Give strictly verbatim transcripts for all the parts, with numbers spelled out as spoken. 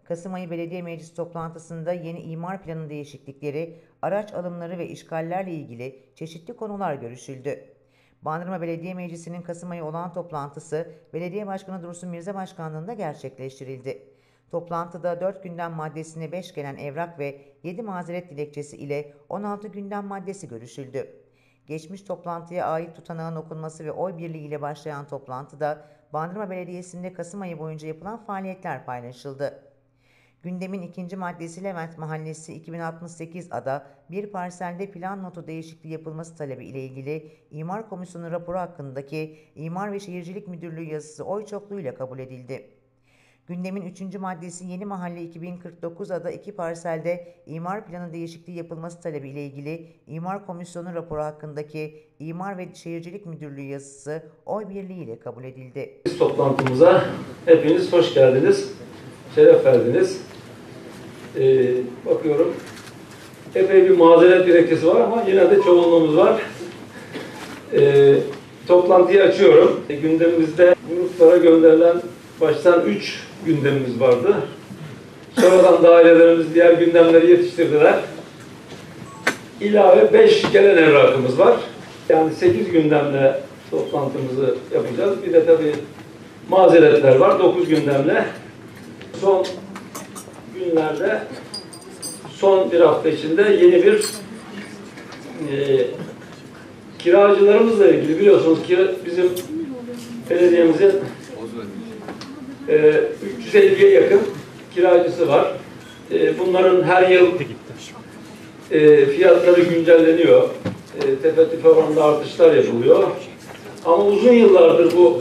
Kasım ayı Belediye Meclisi toplantısında yeni imar planı değişiklikleri, araç alımları ve işgallerle ilgili çeşitli konular görüşüldü. Bandırma Belediye Meclisi'nin Kasım ayı olağan toplantısı Belediye Başkanı Dursun Mirza Başkanlığı'nda gerçekleştirildi. Toplantıda dört gündem maddesine beş gelen evrak ve yedi mazeret dilekçesi ile on altı gündem maddesi görüşüldü. Geçmiş toplantıya ait tutanağın okunması ve oy birliğiyle başlayan toplantıda Bandırma Belediyesi'nde Kasım ayı boyunca yapılan faaliyetler paylaşıldı. Gündemin ikinci maddesi Levent Mahallesi iki bin altmış sekiz ada bir parselde plan notu değişikliği yapılması talebi ile ilgili İmar Komisyonu raporu hakkındaki İmar ve Şehircilik Müdürlüğü yazısı oy çokluğuyla kabul edildi. Gündemin üçüncü maddesi Yeni Mahalle iki bin kırk dokuz ada iki parselde imar planı değişikliği yapılması talebi ile ilgili İmar Komisyonu raporu hakkındaki İmar ve Şehircilik Müdürlüğü yazısı oy birliğiyle kabul edildi. Toplantımıza hepiniz hoş geldiniz, şeref verdiniz. Ee, bakıyorum epey bir mazeret dilekçesi var ama yine de çoğunluğumuz var. Ee, toplantıyı açıyorum. E, gündemimizde gruplara gönderilen baştan üç gündemimiz vardı. Sonradan dairelerimiz diğer gündemleri yetiştirdiler. İlave beş gelen evrakımız var. Yani sekiz gündemle toplantımızı yapacağız. Bir de tabii mazeretler var. dokuz gündemle. Son günlerde, son bir hafta içinde yeni bir e, kiracılarımızla ilgili biliyorsunuz ki bizim belediyemizin e, üç yüz elliye yakın kiracısı var. E, bunların her yıl e, fiyatları güncelleniyor. E, tepe tüfe oranında artışlar yapılıyor. Ama uzun yıllardır bu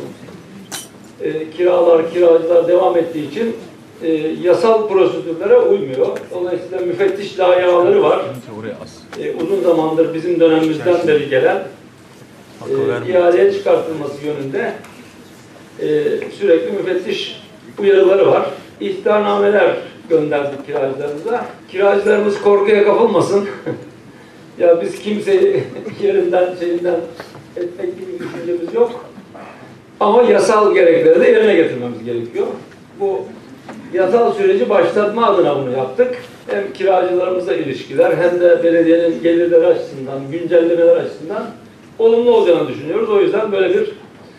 e, kiralar, kiracılar devam ettiği için e, yasal prosedürlere uymuyor. Dolayısıyla müfettiş layihaları var. E, uzun zamandır bizim dönemimizden beri gelen e, ihaleye çıkartılması yönünde e, sürekli müfettiş uyarıları var. İhtarnameler gönderdik kiracılarımıza. Kiracılarımız korkuya kapılmasın. Ya biz kimseyi yerinden, şeyinden etmek gibi düşüncemiz yok. Ama yasal gerekleri de yerine getirmemiz gerekiyor. Bu yasal süreci başlatma adına bunu yaptık. Hem kiracılarımızla ilişkiler hem de belediyenin gelirleri açısından, güncellemeler açısından olumlu olacağını düşünüyoruz. O yüzden böyle bir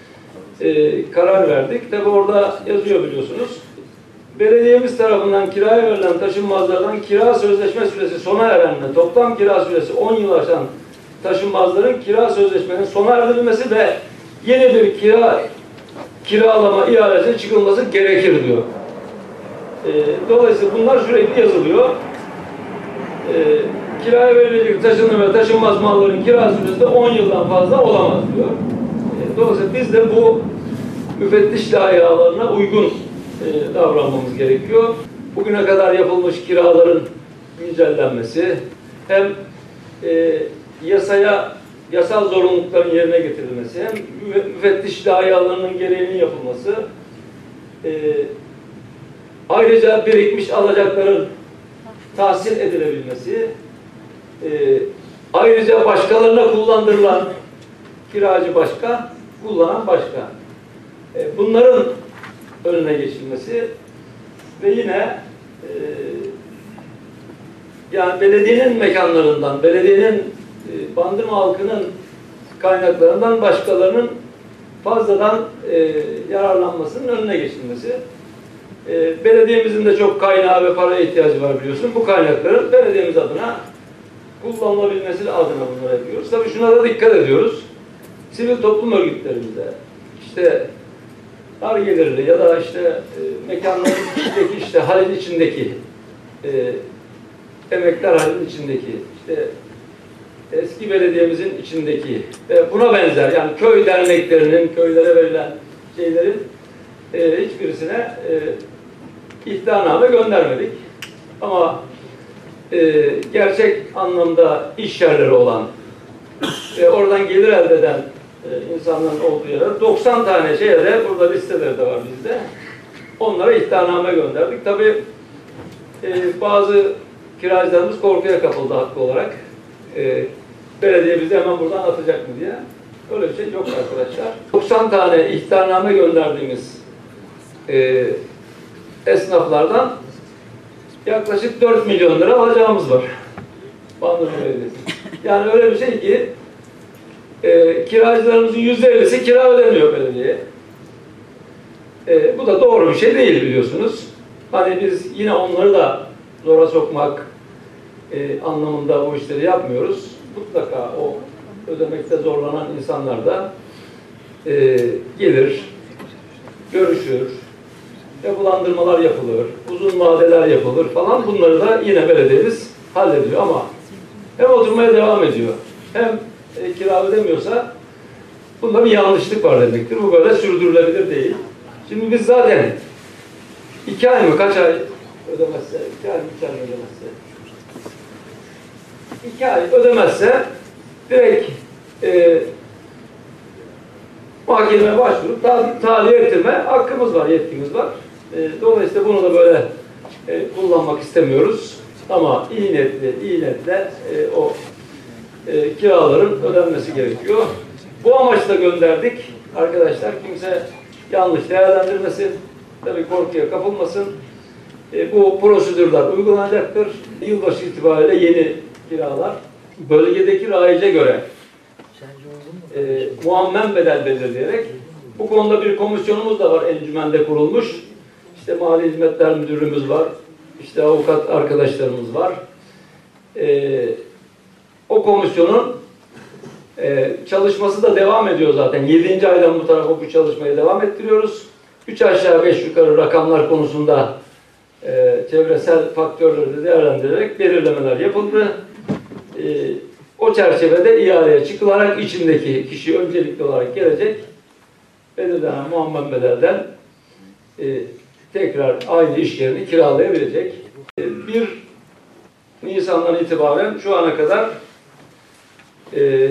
e, karar verdik. Tabi orada yazıyor biliyorsunuz. Belediyemiz tarafından kiraya verilen taşınmazlardan kira sözleşme süresi sona erenle toplam kira süresi on yıl aşan taşınmazların kira sözleşmenin sona erdirilmesi ve yeni bir kira kiralama ihalesine çıkılması gerekir diyor. E, dolayısıyla bunlar sürekli yazılıyor. E, kiraya verilecek taşınma ve taşınmaz malların kira süresi de on yıldan fazla olamaz diyor. E, dolayısıyla biz de bu müfettiş layihalarına uygun e, davranmamız gerekiyor. Bugüne kadar yapılmış kiraların güncellenmesi hem e, yasaya yasal zorunlulukların yerine getirilmesi hem müfettiş layihalarının gereğinin yapılması e, ayrıca birikmiş alacakların tahsil edilebilmesi e, ayrıca başkalarına kullandırılan kiracı başka, kullanan başka. E, bunların önüne geçilmesi ve yine e, yani belediyenin mekanlarından, belediyenin e, Bandırma halkının kaynaklarından başkalarının fazladan e, yararlanmasının önüne geçilmesi. E, belediyemizin de çok kaynağı ve paraya ihtiyacı var biliyorsun. Bu kaynakların belediyemiz adına kullanılabilmesi adına bunları yapıyoruz. Tabii şuna da dikkat ediyoruz. Sivil toplum örgütlerimizde işte Ar-Gelirli ya da işte e, mekanların içindeki işte halin içindeki e, emekler halin içindeki işte eski belediyemizin içindeki ve buna benzer yani köy derneklerinin köylere verilen şeylerin e, hiçbirisine e, ihtarname göndermedik. Ama e, gerçek anlamda iş yerleri olan ve oradan gelir elde eden e, insanların olduğu yere doksan tane şeye de burada listeleri de var bizde. Onlara ihtarname gönderdik. Tabii e, bazı kiracılarımız korkuya kapıldı haklı olarak. E, belediye bizi hemen buradan atacak mı diye. Öyle bir şey yok arkadaşlar. doksan tane ihtarname gönderdiğimiz e, esnaflardan yaklaşık dört milyon lira alacağımız var. Bandırma Belediyesi. Yani öyle bir şey ki e, kiracılarımızın yüzde ellisi kira ödemiyor belediyeye. E, bu da doğru bir şey değil biliyorsunuz. Hani biz yine onları da zora sokmak e, anlamında bu işleri yapmıyoruz. Mutlaka o ödemekte zorlanan insanlar da e, gelir, görüşür, yapılandırmalar yapılır, uzun vadeler yapılır falan. Bunları da yine belediyemiz hallediyor ama hem oturmaya devam ediyor, hem e, kira ödemiyorsa bunda bir yanlışlık var demektir. Bu böyle sürdürülebilir değil. Şimdi biz zaten iki ay mı, kaç ay ödemezse, iki ay mı, üç ay mı ödemezse, iki ay ödemezse direkt e, mahkemeye başvurup ta tahliye ettirme hakkımız var, yetkimiz var. E, dolayısıyla bunu da böyle e, kullanmak istemiyoruz. Ama iyi niyetle, iyi niyetle e, o e, kiraların ödenmesi gerekiyor. Bu amaçla gönderdik arkadaşlar. Kimse yanlış değerlendirmesin. Tabii korkuya kapılmasın. E, bu prosedürler uygulanacaktır. Yılbaşı itibariyle yeni kiralar bölgedeki raice göre e, muammen bedel belirleyerek, bu konuda bir komisyonumuz da var, encümende kurulmuş. İşte Mali Hizmetler Müdürümüz var. İşte avukat arkadaşlarımız var. E, o komisyonun e, çalışması da devam ediyor zaten. yedinci aydan bu tarafa bu çalışmayı devam ettiriyoruz. üç aşağı beş yukarı rakamlar konusunda e, çevresel faktörleri de değerlendirerek belirlemeler yapıldı. E, o çerçevede ihaleye çıkılarak içindeki kişi öncelikli olarak gelecek, belirlenen muammen bedelden e, tekrar aynı iş yerini kiralayabilecek. E, bir Nisan'dan itibaren şu ana kadar e,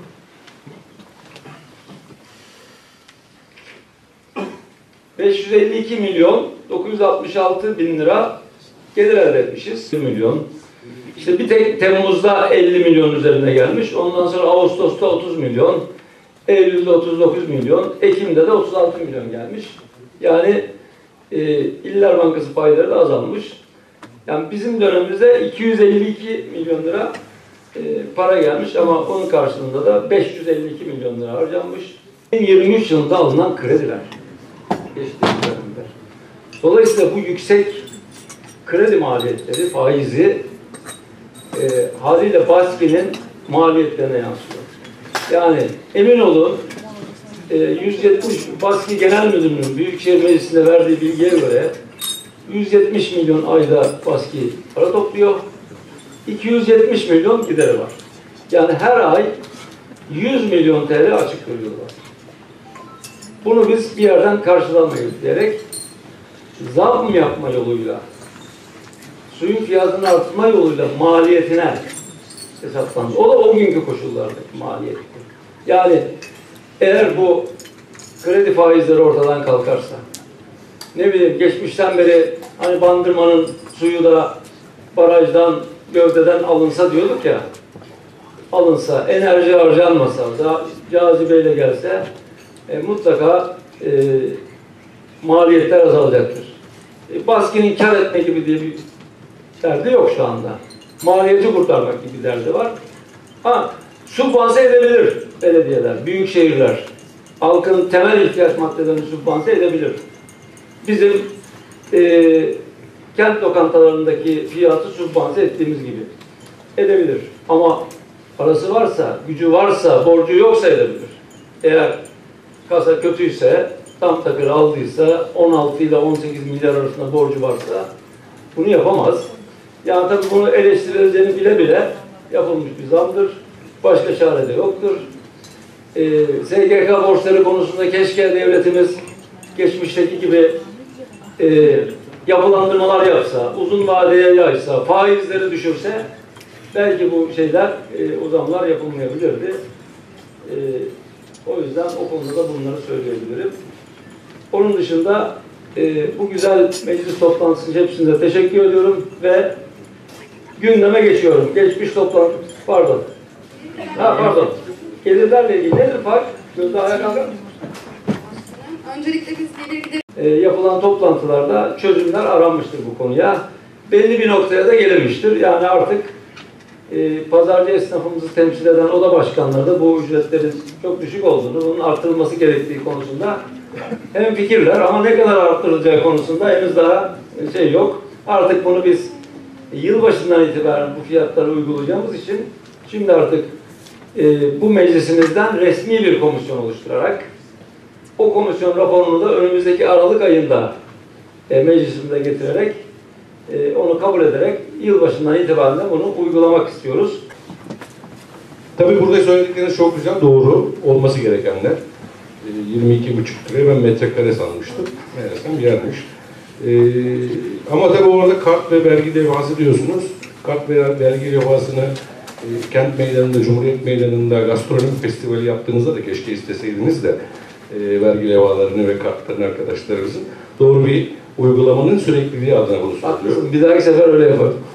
beş yüz elli iki milyon dokuz yüz altmış altı bin lira gelir elde etmişiz. bir milyon. İşte bir tek Temmuz'da elli milyon üzerine gelmiş. Ondan sonra Ağustos'ta otuz milyon, Eylül'de otuz dokuz milyon, Ekim'de de otuz altı milyon gelmiş. Yani e, İller Bankası payları da azalmış. Yani bizim dönemimizde iki yüz elli iki milyon lira e, para gelmiş ama onun karşılığında da beş yüz elli iki milyon lira harcanmış. iki bin yirmi üç yılında alınan krediler. Geçtiğimiz dönemde. Dolayısıyla bu yüksek kredi maliyetleri, faizi e, haliyle BASKİ'nin maliyetlerine yansıyor. Yani emin olun e, yüz yetmiş BASKİ Genel Müdürlüğü'nün Büyükşehir Meclisi'nde verdiği bilgiye göre yüz yetmiş milyon ayda BASKİ para topluyor. iki yüz yetmiş milyon gideri var. Yani her ay yüz milyon T L açık veriyorlar. Bunu biz bir yerden karşılamayız diyerek zam yapma yoluyla, suyun fiyatını artma yoluyla maliyetine hesaplandı. O da o günkü koşullardaki maliyet. Yani eğer bu kredi faizleri ortadan kalkarsa, ne bileyim geçmişten beri hani Bandırma'nın suyu da barajdan, gövdeden alınsa diyorduk ya, alınsa, enerji harcanmasa, da cazibeyle gelse e, mutlaka e, maliyetler azalacaktır. E, BASKİ'nin kar etme gibi diye bir derdi yok şu anda. Maliyeti kurtarmak gibi bir derdi var. Ha, sübvanse edebilir belediyeler, büyük şehirler. Halkın temel ihtiyaç maddelerini sübvanse edebilir. Bizim e, kent lokantalarındaki fiyatı sübvanse ettiğimiz gibi edebilir. Ama parası varsa, gücü varsa, borcu yoksa edebilir. Eğer kasa kötüyse, tam takır aldıysa, on altı ile on sekiz milyar arasında borcu varsa bunu yapamaz. Yani tabii bunu eleştirileceğini bile bile yapılmış bir zamdır. Başka çare de yoktur. Ee, S G K borçları konusunda keşke devletimiz geçmişteki gibi e, yapılandırmalar yapsa, uzun vadeye yaysa, faizleri düşürse belki bu şeyler, e, o zamlar yapılmayabilirdi. E, o yüzden o konuda da bunları söyleyebilirim. Onun dışında e, bu güzel meclis toplantısının hepsine teşekkür ediyorum ve gündeme geçiyorum. Geçmiş toplantı, pardon. Ha pardon. Gelirlerle ilgili nedir fark? Gözde ayağa kalkar mısın? Öncelikle biz gelir gider E, yapılan toplantılarda çözümler aranmıştır bu konuya. belli bir noktaya da gelinmiştir. Yani artık e, pazarcı esnafımızı temsil eden oda başkanları da bu ücretlerin çok düşük olduğunu, bunun artırılması gerektiği konusunda hem fikirler ama ne kadar arttırılacağı konusunda henüz daha şey yok. Artık bunu biz yılbaşından itibaren bu fiyatları uygulayacağımız için şimdi artık e, bu meclisimizden resmi bir komisyon oluşturarak o komisyon raporunu da önümüzdeki Aralık ayında e, meclisimize getirerek e, onu kabul ederek yılbaşından itibaren de bunu uygulamak istiyoruz. Tabii burada söyledikleriniz çok güzel, doğru olması gerekenler. E, yirmi iki buçuk liraya ben metrekare sanmıştım. Meğersem yermiş. E, ama tabii orada kart ve vergi levhası diyorsunuz. Kart ve vergi levhasını e, Kent Meydanı'nda, Cumhuriyet Meydanı'nda gastronomi festivali yaptığınızda da keşke isteseydiniz de e, vergi levhalarını ve kartlarını arkadaşlarımızın doğru bir uygulamanın sürekliliği adına bunu söylüyorum. Bir dahaki sefer öyle yaparım.